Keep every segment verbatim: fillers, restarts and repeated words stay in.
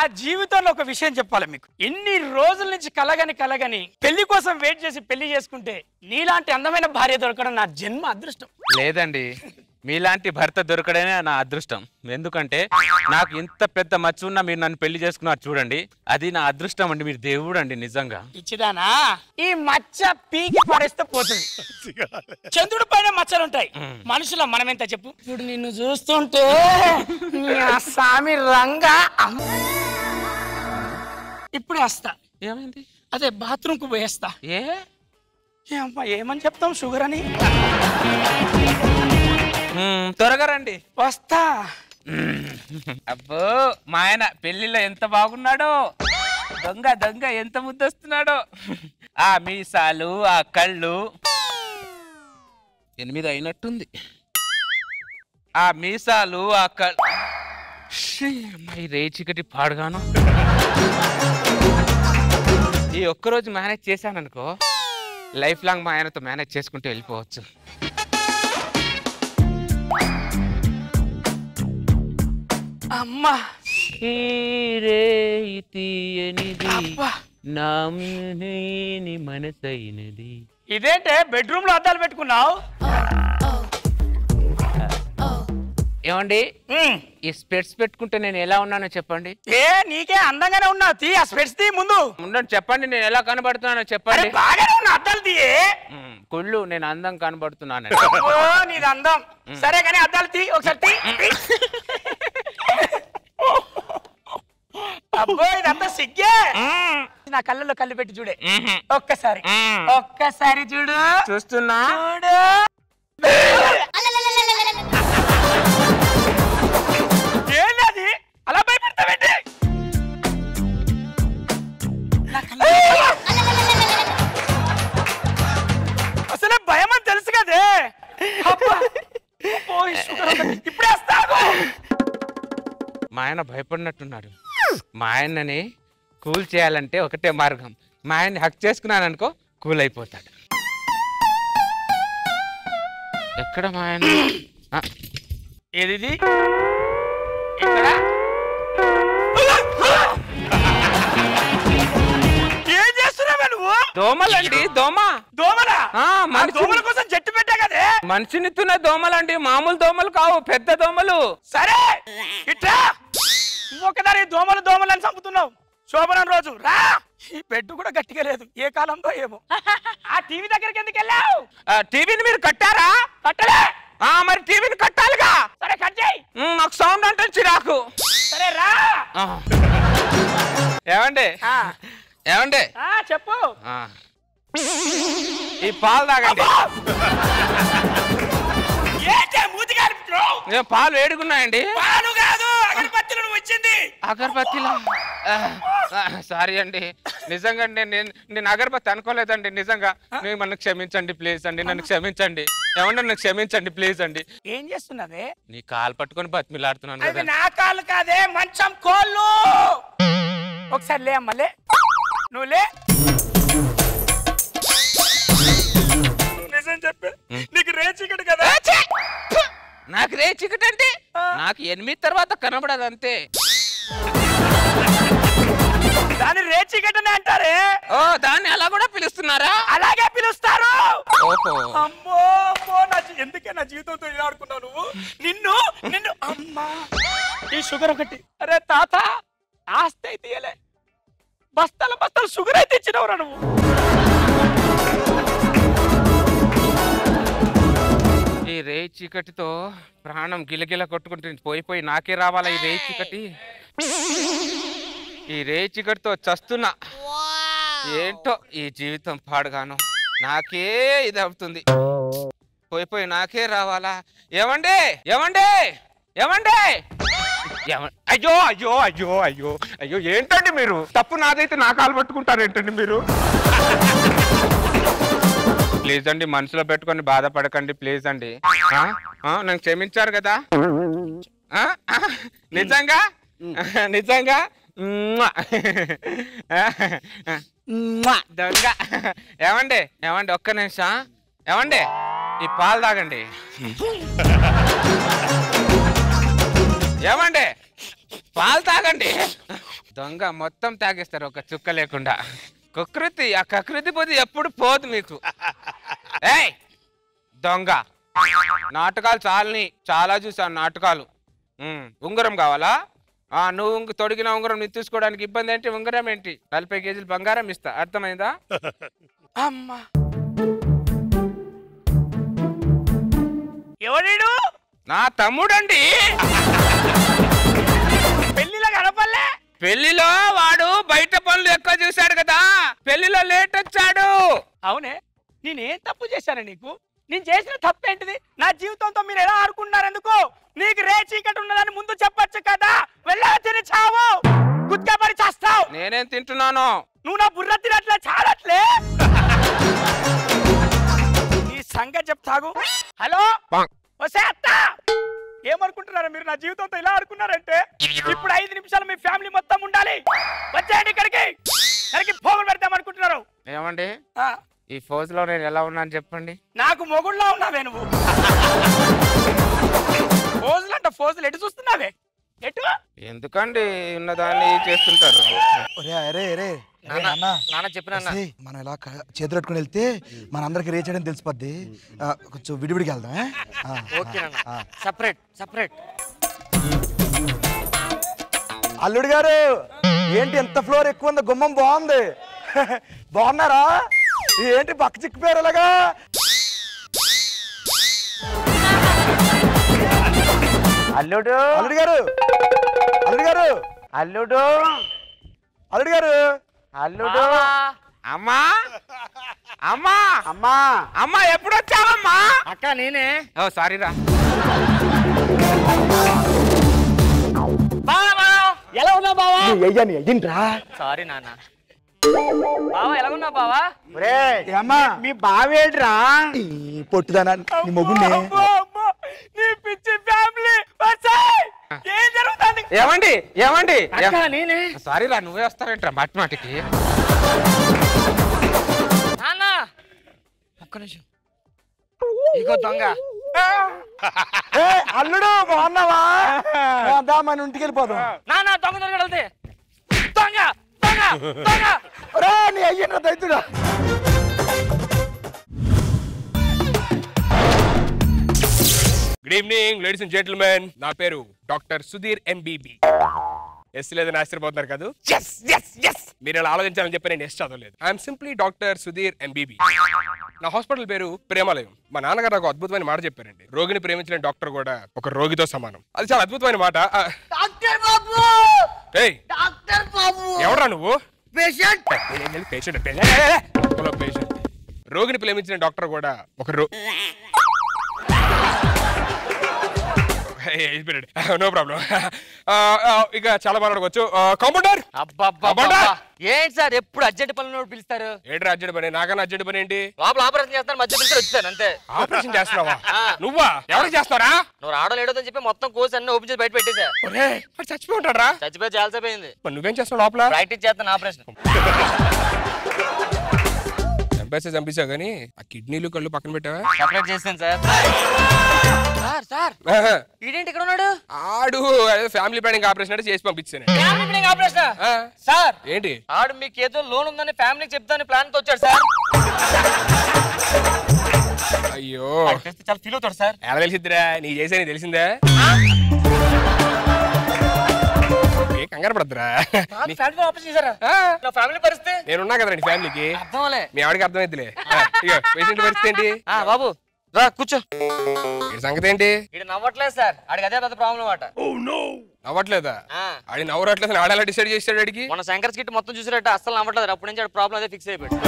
జీవితంలో ఒక విషయం చెప్పాలి మీకు. ఇన్ని రోజుల నుంచి కలగని కలగని పెళ్లి కోసం వెయిట్ చేసి పెళ్లి చేసుకుంటే నీలాంటి అందమైన భార్య దొరకడం నా జన్మ అదృష్టం. లేదండి, మీలాంటి భర్త దొరకడమే నా అదృష్టం. ఎందుకంటే నాకు ఇంత పెద్ద మచ్చ ఉన్నా మీరు నన్ను పెళ్లి చేసుకున్నారు చూడండి, అది నా అదృష్టం అండి. మీరు దేవుడు అండి నిజంగా. ఇచ్చిదానా ఈ మచ్చ పీకి పడేస్తే పోతుంది. చంద్రుడి పైన మచ్చలుంటాయి, మనుషుల మనం ఎంత చెప్పు. ఇప్పుడు నిన్ను చూస్తుంటే స్వామి రంగా ఇప్పుడే వస్తా. ఏమైంది? అదే బాత్రూమ్ కు పోయేస్తా. ఏ ఏమని చెప్తాం షుగర్ అని. త్వరగా రండి. వస్తా. అబ్బో మా ఆయన పెళ్లిలో ఎంత బాగున్నాడో, దొంగ దొంగ ఎంత ముద్దొస్తున్నాడో. ఆ మీసాలు, ఆ కళ్ళు ఎనిమిది అయినట్టుంది. ఆ మీసాలు, ఆ కళ్ళు రేచికటి పాడుగాను. ఈ ఒక్కరోజు మేనేజ్ చేశాననుకో, లైఫ్ లాంగ్ మా ఆయనతో మేనేజ్ చేసుకుంటూ వెళ్ళిపోవచ్చు. అమ్మా మనసైనది. ఇదేంటే బెడ్రూమ్ లో అద్దాలు పెట్టుకున్నావు? ఏమండి ఈ స్పెట్స్ పెట్టుకుంటే నేను ఎలా ఉన్నానో చెప్పండి. ఏ నీకే అందంగానే ఉన్నావు, తీ ఆ స్పెట్స్ తీ ముందు. ఉండండి చెప్పండి, నేను ఎలా కనబడుతున్నానో చెప్పండి. బాగానే ఉన్నా, అద్దాలు తీయే. కుళ్ళు నేను అందం కనబడుతున్నాను. నీది అందం సరే కానీ అద్దాలు తీ ఒకసారి తీ. అబ్బో ఇదంతా సిగ్గే. నా కళ్ళల్లో కళ్ళు పెట్టి చూడే ఒక్కసారి, ఒక్కసారి చూడు. చూస్తున్నా చూడు. ఏంటది అలా భయపడతావేంటి? అసలే భయం అని తెలుసు కదే. ఇప్పుడే వస్తాను. మా ఆయన భయపడినట్టున్నాడు. మా ఆయనని కూల్ చేయాలంటే ఒకటే మార్గం, మా ఆయన్ని హక్ చేసుకున్నాను అనుకో కూల్ అయిపోతాడు. ఎక్కడ మా ఆయన? ఏది ఇక్కడ? ఏం చేస్తున్నావే నువ్వు? దోమలండి. దోమ. దోమలా? దోమల కోసం జట్టు పెట్టా కదే. మనిషిని తిన్న దోమలండి, మామూలు దోమలు కావు, పెద్ద దోమలు. సరే ఇట్లా ఒకదాని దోమలు దోమలు అని చంపుతున్నావు. శోభనం రోజు రా. ఈ బెడ్ కూడా గట్టిగా లేదు, ఏ కాలంలో ఏమో. ఆ టీవీ దగ్గరికి ఎందుకు వెళ్ళావు? టీవీని మీరు కట్టారా? కట్టలే. మరి టీవీని కట్టాలిగా. సరే కట్ చేయి. నాకు సౌండ్ అంటే చిరాకు. సరే రా. ఏమండి ఏమండి చెప్పు. ఈ పాలు తాగండి. పాలు వేడుకున్నాయండి. పాలు కాదు అగరబత్తిలు నువ్వు ఇచ్చింది. అగరబత్తిలా? సారీ అండి, నిజంగా నేను నేను అగరబత్తి అనుకోలేదండి. నిజంగా మీరు నన్ను క్షమించండి ప్లీజ్ అండి, నన్ను క్షమించండి. ఏమన్నా నన్ను క్షమించండి ప్లీజ్ అండి. ఏం చేస్తున్నావే? నీ కాలు పట్టుకొని బతిమిలాడుతున్నాను కదా. నా కాలు కాదే, మంచం కోళ్ళు. ఒకసారి లే అమ్మ, లే నువ్వు లే. నిజం చెప్పే, నీకు రేచికటి కదా? నాకు రేచికటి అంటే నాకు ఎనిమిది తర్వాత కనబడదు అంతే. దాన్ని రేచికటనే అంటారే. ఓ దాన్ని అలా కూడా పిలుస్తున్నారా? అలాగే పిలుస్తారు. ఓహో అమ్మో అమ్మో, నా ఎందుకే నా జీవితంతో ఇలా ఆడుకున్నావు నువ్వు? నిన్ను నిన్ను అమ్మా. ఈ షుగర్ ఒకటి. అరే తాత, ఆస్తి అయితే ఇయ్యలే, బస్తాల బస్తాలు షుగర్ అయితే ఇచ్చినవరా నువ్వు. ఈ రేయి చీకటితో ప్రాణం గిలగిల కొట్టుకుంటుంది. పోయి పోయి నాకే రావాలా ఈ రేయి చీకటి. ఈ రేయి చీకటితో చస్తున్నా. ఏంటో ఈ జీవితం పాడుగాను, నాకే ఇది అవుతుంది. పోయి పోయి నాకే రావాలా. ఏమండి ఏమండి ఏమండి అయ్యో అయ్యో అయ్యో అయ్యో అయ్యో ఏంటండి మీరు? తప్పు నాదైతే నా కాలు పట్టుకుంటారు ఏంటండి మీరు? ప్లీజ్ అండి, మనసులో పెట్టుకొని బాధపడకండి ప్లీజ్ అండి. నన్ను క్షమించారు కదా నిజంగా నిజంగా? దొంగ. ఏమండి ఏమండి ఒక్క నిమిషం. ఏమండి ఈ పాలు తాగండి. ఏమండి పాలు తాగండి. దొంగ మొత్తం తాగేస్తారు ఒక చుక్క లేకుండా. కకృతి, ఆ కకృతి పోతే ఎప్పుడు పోదు మీకు. ఏయ్ దొంగ, నాటకాలు చాలని చాలా చూసాను నాటకాలు. ఉంగరం కావాలా? ఆ నువ్వు తొడిగిన ఉంగరం నీ తీసుకోవడానికి ఇబ్బంది ఏంటి? ఉంగరం ఏంటి? నలభై కేజీలు బంగారం ఇస్తా, అర్థమైందా? అమ్మా ఎవడు? నా తమ్ముడండి. పెళ్లిలో కనపల్లే? పెళ్లిలో వాడు బయట పనులు ఎక్కువ చూశాడు కదా, పెళ్లిలో లేట్ వచ్చాడు. అవునే, నేనేం తప్పు చేశాను నీకు? నేను చేసిన తప్పేంటిది? నా జీవితంతో మీరు ఎలా ఆడుకున్నారు? ఎందుకు? నీకు రే చీకటి ఉన్నదని ముందు చెప్పొచ్చు కదా. వెళ్ళా తిని చావు, గుత్కాపడి చేస్తావు. నేనేం తింటున్నాను? నువ్వు నా బుర్ర తినట్లే, చాలట్లే. నీ సంగతి చెప్తాగు. హలో వసే అత్త, ఏమనుకుంటున్నారు మీరు? నా జీవితంతో ఇలా ఆడుకున్నారంటే ఇప్పుడు ఐదు నిమిషాలు మీ ఫ్యామిలీ మొత్తం ఉండాలి. వచ్చేయండి ఇక్కడికి, ఇక్కడికి పోగులు పెడతామనుకుంటున్నారు. ఏమండి ఈ ఫోజ్ లో నేను ఎలా ఉన్నాను చెప్పండి? నాకు మొగుళ్ళో ఉన్నావే నువ్వు. ఫోజులు అంట, ఫోజులు ఎటు చూస్తున్నావే? ఎటు? ఎందుకండి ఉన్నదాన్ని చేస్తుంటారు. మనం ఇలా చేతులు పెట్టుకుని వెళ్తే మన అందరికి రీచ్ అయ్యడం తెలిసిపోద్ది. కొంచెం విడివిడికి వెళ్దాం. Separate separate. అల్లుడు గారు ఏంటి ఎంత ఫ్లోర్ ఎక్కువ ఉంది? గుమ్మం బాగుంది. బాగున్నారా? ఏంటి పక్క చిక్కిపోయారు అలాగా? అల్లుడు అల్లుడు గారు అల్లుడు గారు అల్లుడు అల్లుడు గారు అల్లుడు అమ్మా అమ్మా అమ్మా అమ్మా ఎప్పుడు వచ్చావమ్మా? అక్క నేనే. ఓ సారీ రా. బావా ఎలా ఉన్నావు బావా? అయ్యాని అయ్యింట్రా. సారీ నాన్న. బావా ఎలా ఉన్నావు బావా? ఏమ్మా మీ బావేడ్రా? పొట్టుదానా నీ మొగుడిని. నీ పిచ్చి ఫ్యామిలీ ఏం జరుగుతుంది? ఏమండి ఏమండి నేనే. సారీ రా, నువ్వే వస్తావేంట్రా మాటి మాటికి? నాన్న ఒక్క నిమిషం. ఇగో దొంగ. అల్లుడు బాగున్నావా? దా మన ఇంటికి వెళ్ళిపోదాం. నాన్న దొంగ దొంగ వెళ్తే దొంగ దొంగ దొంగ. నీ అయ్యన్న దైతుడా. Good evening ladies and gentlemen. నా పేరు డాక్టర్ సుధీర్ ఎంబీబీ. ఎస్ లేదని ఆశ్చర్యపోతున్నారు కదా? ఎస్ ఎస్ ఎస్ మీరు ఇలా ఆలోచించాలని చెప్పి నేను ఎస్ చదవలేదు. I'm simply doctor Sudheer MBB. నా హాస్పిటల్ పేరు ప్రేమాలయం. మా నాన్నగారు నాకు అద్భుతమైన మాట చెప్పారండి. రోగిని ప్రేమించిన డాక్టర్ కూడా ఒక రోగితో సమానం. అది చాలా అద్భుతమైన మాట. ఎవరా నువ్వు? పేషెంట్. పేషెంట్. రోగిని ప్రేమించిన డాక్టర్ కూడా ఒక రో నో ప్రాబ్లం. ఇక చాలా మాట్లాడుకోవచ్చు. కాంపౌండర్. ఏంటి సార్ ఎప్పుడు అర్జెంట్ పనులు పిలుస్తారు? ఏంటి అర్జెంట్ పని? నాకన్నా అర్జెంట్ పని ఏంటి? లోపల ఆపరేషన్ చేస్తాను, మధ్య పిలిచి వచ్చాను అంతే. ఆపరేషన్ చేస్తున్నావా? నువ్వా? ఎవరు చేస్తారా? నువ్వు రావడం లేడని చెప్పి మొత్తం కోర్స్ అన్ని ఓపెన్ చేసి బయట పెట్టేశా. చచ్చిపోయి ఉంటారా? చచ్చిపోయి చాలాసేపోయింది. నువ్వేం చేస్తావు లోపల? ప్రాక్టీస్ చేస్తాను ఆపరేషన్. చంపేస్తే చంపేసావు కానీ ఆ కిడ్నీలు కళ్ళు పక్కన పెట్టావా? సపరేట్ చేస్తాను సార్. సార్ సార్ ఈడేంటి ఇక్కడ ఉన్నాడు? ఆడు ఫ్యామిలీ ప్లానింగ్ ఆపరేషన్ అంటే చేసి పంపించాను. Family planning operation sir? ఏంటి? ఆడు మీకు ఏదో లోన్ ఉందని ఫ్యామిలీకి చెప్తాను ప్లాన్ తో వచ్చాడు సార్. అయ్యో చాలా ఫీల్ అవుతాడు సార్. ఎలా తెలిసిద్దిరా? నీ చేసే నీకు తెలిసిందా? కంగారు పడద్దురా. ఫ్యామిలీ పరిస్థితి నేనున్నా కదండి ఫ్యామిలీకి. అర్థంలే మీ ఆవిడకి అర్థమైద్దిలే. పేషెంట్ పరిస్థితి ఏంటి? బాబు రా కూర్చో. సంగతి ఏంటి? ఇది నవ్వట్లేదు సార్. ఆడికి అదే పెద్ద ప్రాబ్లం అట. నవ్వట్లేదా? ఆడి నవ్వట్లేదు. ఆడేలా డిసైడ్ చేసాడు అడిగి? మన శంకర్ స్కిట్ మొత్తం చూసారట, అస్సలు నవ్వట్లేదు. అప్పటి నుంచి ప్రాబ్లం అదే ఫిక్స్ అయిపోయాడు.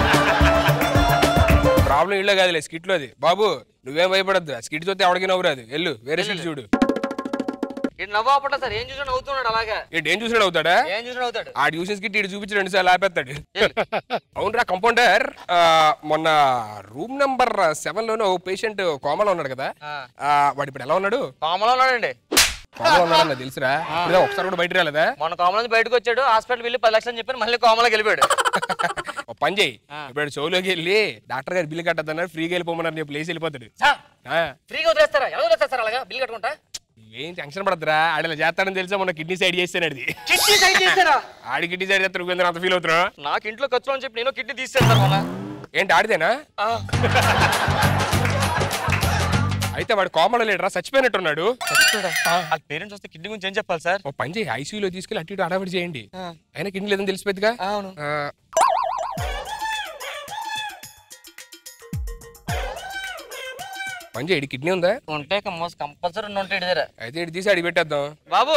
ప్రాబ్లం ఇళ్ళో కాదులే, స్కిట్ లోది. బాబు నువ్వేం భయపడద్దు. స్కిట్ చూస్తే ఎవడికి నవ్వురాదు. వెళ్ళు వేరే స్కిట్ చూడు. నవ్వు ఆపట్లా సార్. ఏం చూసినా నవ్వుతున్నాడు అలాగా. ఏం చూసినాడు అవుతాడా? ఏం చూసినా అవుతాడు. ఆ ట్యూషన్ స్కిట్ ఇటు చూపించి రెండు సార్లు ఆపేస్తాడు. అవునరా కంపౌండర్, మొన్న రూమ్ నంబర్ సెవెన్ లోనే ఓ పేషెంట్ కోమలో ఉన్నాడు కదా, వాడు ఇప్పుడు ఎలా ఉన్నాడు? కోమలో ఉన్నాడండి. కోమలో ఉన్నాడన్నా తెలుసురా? ఒకసారి కూడా బయట రాలేదా? మన కోమల నుంచి బయటకు వచ్చాడు, హాస్పిటల్ వెళ్ళి పది లక్షలు చెప్పి మళ్ళీ కోమలోకి వెళ్ళిపోయాడు. పని చేయి, ఇప్పుడు షోలోకి వెళ్ళి డాక్టర్ గారు బిల్లు కట్టద్దన్నారు, ఫ్రీగా వెళ్ళిపోమన్నారు, నీ ప్లేస్ వెళ్ళిపోతాడు. ఫ్రీగా వదిలేస్తారా? ఎలా వదిలేస్తారు అలాగా బిల్లు కట్టుకుంటా? నువ్వేం టెన్షన్ పడద్దురా ఆడలా చేస్తాడని తెలుసా మొన్న కిడ్నీ సైడ్ చేస్తాను అది కిడ్నీ సైడ్ చేస్తారా ఆడి కిడ్నీ సైడ్ చేస్తాను నువ్వు అంత ఫీల్ అవుతున్నా నాకు ఇంట్లో ఖర్చులు అని చెప్పి నేను కిడ్నీ తీసేస్తాను ఏంటి ఆడిదేనా అయితే వాడు కామన్ లీడరా చచ్చిపోయినట్టున్నాడు వాళ్ళ పేరెంట్స్ వస్తే కిడ్నీ గురించి ఏం చెప్పాలి సార్ ఓ పని చేయి ఐసీయూలో తీసుకెళ్ళి అటు ఇటు అడావిడి చేయండి అయినా కిడ్నీ లేదని తెలిసిపోద్దిగా అవును పని చేయి కిడ్నీ ఉందా ఉంటే కంపల్సరీ ఉంటాయి దగ్గర అయితే ఇటు తీసి అడిగి పెట్టేద్దాం బాబు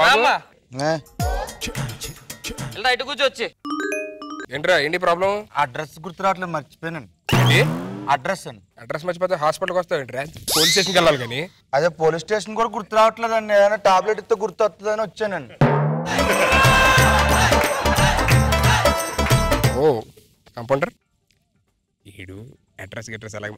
ఏ, ఇటు కూర్చోచ్చి ఏంట్రా ఏంటి ప్రాబ్లం అడ్రస్ గుర్తు రావట్లేదు మర్చిపోయానండి. ఏంటి అడ్రస్ అండి. అడ్రస్ మర్చిపోతే హాస్పిటల్కి వస్తావు ఏంట్రా పోలీస్ స్టేషన్కి వెళ్ళాలి కానీ అదే పోలీస్ స్టేషన్ కూడా గుర్తు రావట్లేదండి. ఏదైనా టాబ్లెట్ ఇస్తే గుర్తు వస్తుందని వచ్చానండి. ఓ కంపౌండర్ ఈడు అడ్రస్ అడ్రస్ అలాగే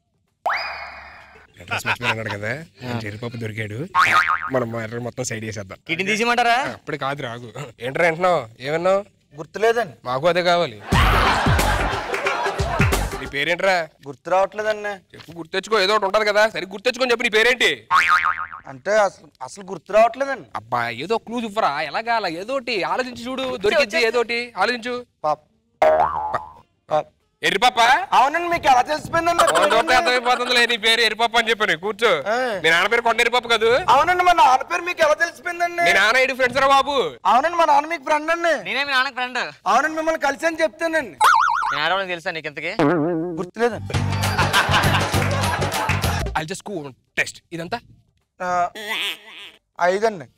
అడ్రస్ మర్చిపోయినాడు కదా చెరుపాపు దొరికాడు మనం అడ్రస్ మొత్తం సైడ్ చేసేద్దాం కిడ్నీ తీసిమంటారా అప్పుడు కాదు రాగు ఏంట్రా అంటున్నావు ఏమన్నావు గుర్తులేదండి. మాకు అదే కావాలి నీ పేరేంట్రా గుర్తు రావట్లేదండి. చెప్పు గుర్తెచ్చుకో ఏదో ఒకటి ఉంటది కదా సరే గుర్తెచ్చుకొని చెప్పు నీ పేరేంటి అంటే అసలు అసలు గుర్తు రావట్లేదండి. అబ్బా ఏదో క్లూ ఇవ్వరా ఎలాగా అలా ఏదోటి ఆలోచించి చూడు దొరికిద్ది ఏదోటి ఆలోచించు పాప ఎర్రిపాప అవునండి. మీకు ఎలా తెలిసిపోయిందండి? అర్థమైపోతుందిలే నీ పేరు ఎర్రిపాప అని చెప్పాను కూర్చో మీ నాన్న పేరు కొండ ఎర్రిపాప కాదు అవునండి. మా నాన్న పేరు మీకు ఎలా తెలిసిపోయిందండి? మీ నాన్న ఇటు ఫ్రెండ్స్ రా బాబు అవునండి. మా నాన్న మీకు ఫ్రెండ్ అండి. నేనే మీ నాన్నకి ఫ్రెండ్. అవునండి. మిమ్మల్ని కలిసి అని చెప్తానండి. నేను తెలుసా నీకు ఇంతకి గుర్తులేదండి. ఐ జస్ట్ గో టెస్ట్ ఇదంతా ఐదండి.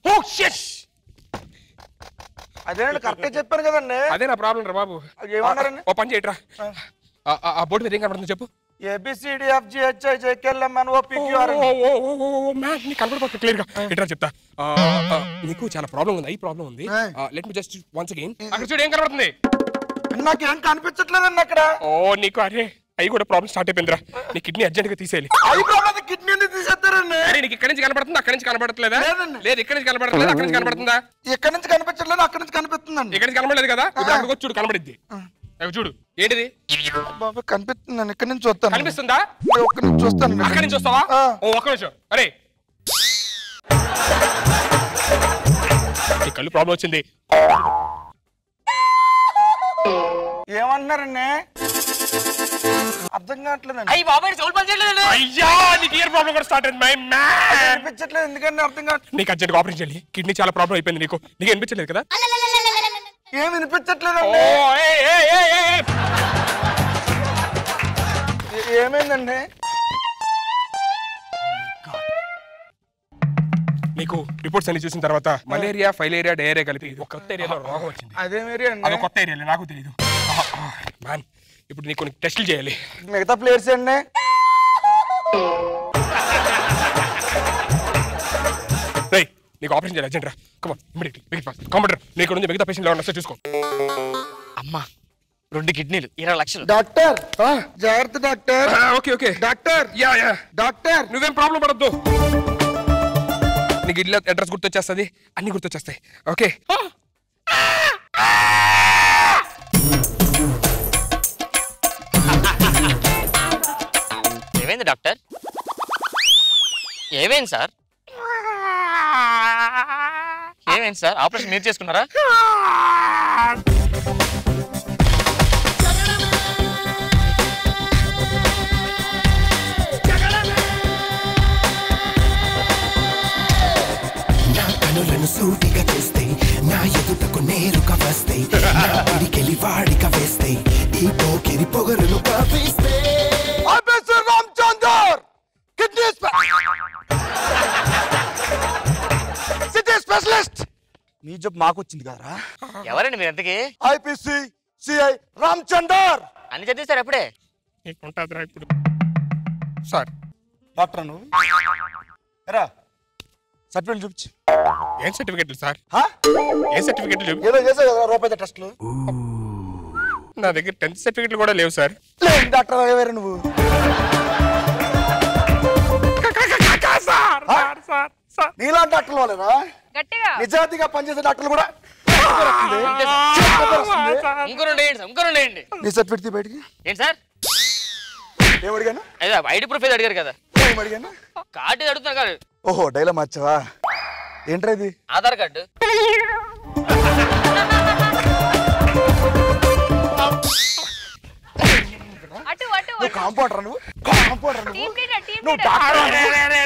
అదేనండి కరెక్ట్గా చెప్పాను కదండి. అదే నా ప్రాబ్లం రా బాబు ఏమన్నారండి? ఓ పని చేయట్రా ఆ బోర్డు మీద ఏం కనబడుతుంది చెప్పు ఏబిసిడిఎఫ్జిహెచ్ఐ జేకెల్ఎంఎన్ ఓపీక్యూఆర్. కనబడిపోతుంది క్లియర్ గా ఎట్రా చెప్తా నీకు చాలా ప్రాబ్లం ఉంది ఐ ప్రాబ్లం ఉంది let me just once again అక్కడ చూడు ఏం కనబడుతుంది నాకేం కనిపించట్లేదండి అక్కడ. ఓ నీకు అరే అవి కూడా ప్రాబ్లం స్టార్ట్ అయిపోయిందిరా నీ కిడ్నీ అర్జెంట్ గా తీసేయాలి అవి ప్రాబ్లం కిడ్నీ ఎందుకు తీసేస్తారండి? అరే నీకు ఇక్కడ నుంచి కనబడుతుంది అక్కడ నుంచి కనబడట్లేదా లేదు ఇక్కడ నుంచి కనబడట్లేదు అక్కడ నుంచి కనబడుతుందా ఇక్కడ నుంచి కనిపించట్లేదు అక్కడ నుంచి కనిపిస్తుందండి. ఇక్కడ నుంచి కనబడలేదు కదా ఇప్పుడు అక్కడికి వచ్చి చూడు కనబడిద్ది అవి చూడు ఏంటిది బాబా కనిపిస్తుందండి. ఇక్కడ నుంచి చూస్తాను. కనిపిస్తుందా ఒక్క నుంచి చూస్తాను. అక్కడి నుంచి వస్తావా ఓ ఒక్క నిమిషం అరే నీ కళ్ళు ప్రాబ్లం వచ్చింది ఏమంటున్నారండి? అర్థం కావట్లేదండి. అయ్యి బాబాయ్ సౌండ్ పని చేయలేదు. అయ్యా నీకు ఇయర్ ప్రాబ్లం కూడా స్టార్ట్ అయింది మై మ్యాన్ కనిపించట్లేదు ఎందుకంటే అర్థం కావట్లేదు. నీకు అర్జెంట్ ఆపరేషన్ చేయాలి కిడ్నీ చాలా ప్రాబ్లం అయిపోయింది నీకు నీకు అనిపించలేదు కదా ఏం వినిపించట్లేదండి. ఓ ఏ ఏ ఏ ఏ ఏమైందండి? నీకు రిపోర్ట్స్ అన్ని చూసిన తర్వాత మలేరియా ఫైలేరియా డయేరియా కలిపి ఒక కొత్త ఏరియాలో రోగం వచ్చింది అదే మరి అది కొత్త ఏరియాలో నాకు తెలియదు మ్యాన్ ఇప్పుడు నీకు కొన్ని టెస్టులు చేయాలి మిగతా ప్లేయర్స్ అండి. రేయ్ నీకు ఆపరేషన్ చేయాలి అర్జెంట్ రా come on immediately wait fast computer నీకు నుంచి మిగతా పేషెంట్లు ఎవరైనా వస్తే చూసుకో అమ్మా రెండు కిడ్నీలు ఇరవై లక్షలు. డాక్టర్ జాగ్రత్త doctor. Okay okay doctor yeah yeah doctor నువ్వేం ప్రాబ్లం పడద్దు నీకు ఇల్లు అడ్రస్ గుర్తొచ్చేస్తుంది అన్ని గుర్తొచ్చేస్తాయి ఓకే ఏమైంది డాక్టర్ ఏమైంది సార్ ఏమైంది సార్ ఆపరేషన్ మీరు చేసుకున్నారా సూటిగా చేస్తే నా ఎదుటకు నేరుగా వస్తే నా పిడికెలి వాడిక వేస్తే ఈ పోకిరి పొగరును కాపిస్తే officer Ramachandar kidney city specialist. మీ జాబ్ మాకు వచ్చింది కదరా. ఎవరండి మీరు ఎంతకి ఐపీసీ సిఐ రామచందర్. అన్ని చదివిస్తారు ఎప్పుడే నీకుంటుందిరా ఇప్పుడు సార్ డాక్టర్ నువ్వు రా సర్టిఫికెట్ చూపించు. ఏం సర్టిఫికెట్లు సార్ ఏ సర్టిఫికెట్లు చూపి ఏదో చేసావు కదా రూపాయి టెస్ట్లు. నా దగ్గర టెన్త్ సర్టిఫికెట్లు కూడా లేవు సార్ లేదు డాక్టర్ వేరే నువ్వు. నీలాంటి డాక్టర్లు వాళ్ళేనా నిజాయితీగా పనిచేసే డాక్టర్లు కూడా ఇంకో రెండు వేయండి ఇంకో రెండు వేయండి. నీ సర్టిఫికెట్ తీ బయటికి. ఏంటి సార్ ఏమడిగాను? ఐడి ప్రూఫ్ ఏదో అడిగారు కదా ఏమడిగాను? కార్డు అడుగుతున్నారు కాదు ఓహో డైలాగ్ మార్చావా? ఏంట్రా ఇది? ఆధార్ కార్డు. నువ్వు కాంపౌండర్ నువ్వు కాంపౌండర్ నువ్వు నువ్వు డాక్టర్